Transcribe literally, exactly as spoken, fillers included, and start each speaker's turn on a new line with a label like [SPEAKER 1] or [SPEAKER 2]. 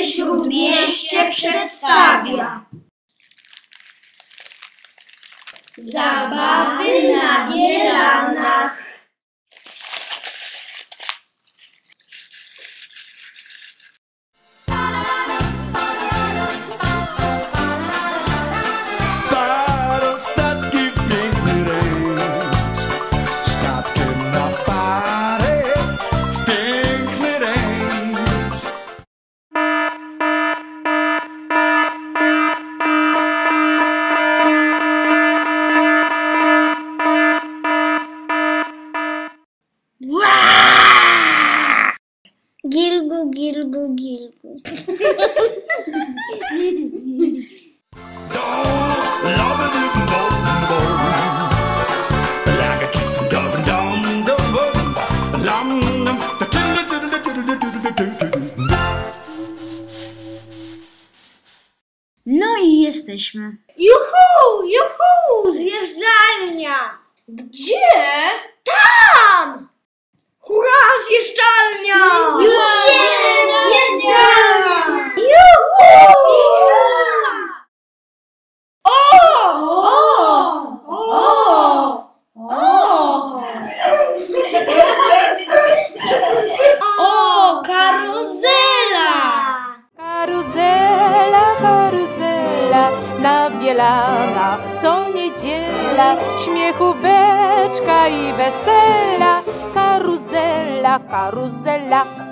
[SPEAKER 1] Śródmieście przedstawia. Zabawy na bielanach.
[SPEAKER 2] Parostatki w piękny rejs, statkiem na parę w piękny rejs.
[SPEAKER 1] Gilgu, gilgu, gilgu.
[SPEAKER 3] No i jesteśmy.
[SPEAKER 1] Juhu, juhu, zjeżdżalnia. Gdzie? Tam! Hurra, zjeżdżalnia! Jest zjeżdżalnia! Juhu! O! O! O! O! O, karuzela!
[SPEAKER 4] Karuzela, karuzela, na bielanach co niedziela, śmiechu beczka i wesela. Karuzela, karuzela,